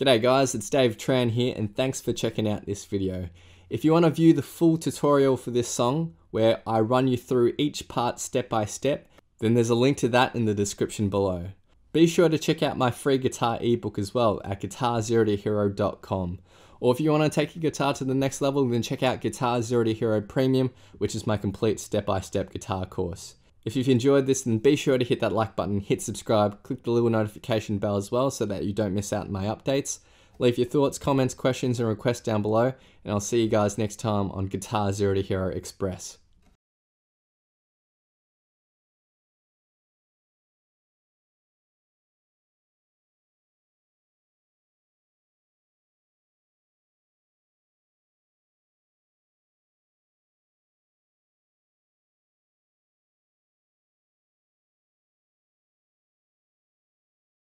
G'day guys, it's Dave Tran here and thanks for checking out this video. If you want to view the full tutorial for this song, where I run you through each part step by step, then there's a link to that in the description below. Be sure to check out my free guitar ebook as well at guitar0tohero.com. Or if you want to take your guitar to the next level, then check out Guitar Zero to Hero Premium, which is my complete step-by-step guitar course. If you've enjoyed this, then be sure to hit that like button, hit subscribe, click the little notification bell as well so that you don't miss out on my updates. Leave your thoughts, comments, questions and requests down below, and I'll see you guys next time on Guitar Zero to Hero Express.